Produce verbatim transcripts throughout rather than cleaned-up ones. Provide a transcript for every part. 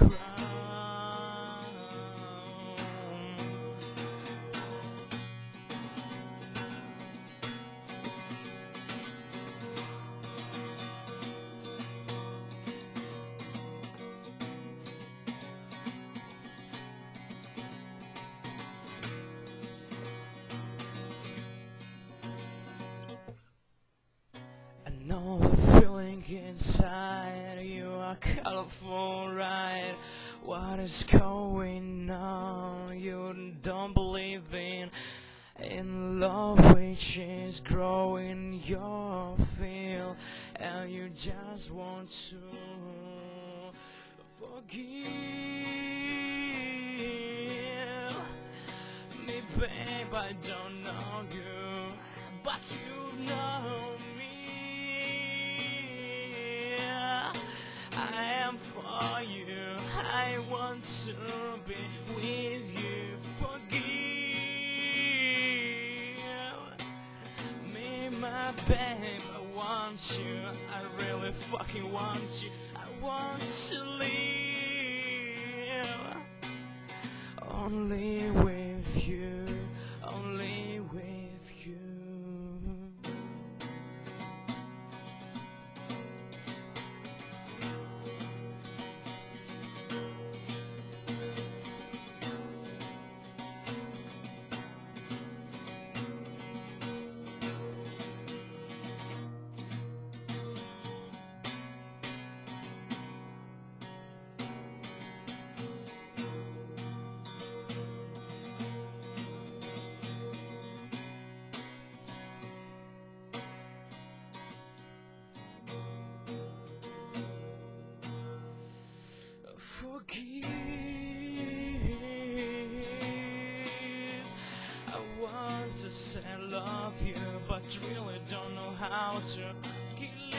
crown. I know the feeling inside you are colorful, right? What is going on? You don't believe in in love, which is growing your feel, and you just want to forgive me, babe. I don't know you, but you know me. I am for you, I want to be with you. Forgive me, my babe, I want you, I really fucking want you. I want to live only with you, only with you. Forgive, I want to say I love you, but really don't know how to live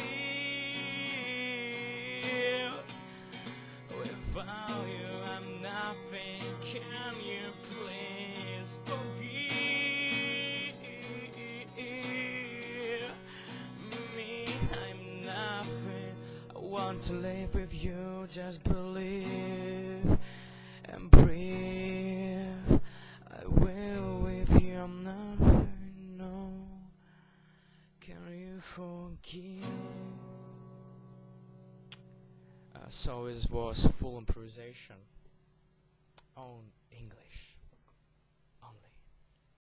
without you. I'm nothing, can you please forgive me? I'm nothing, I want to live with you, just believe and breathe. I will with you, I'm nothing, no. Can you forgive? Uh, so it was full improvisation on English.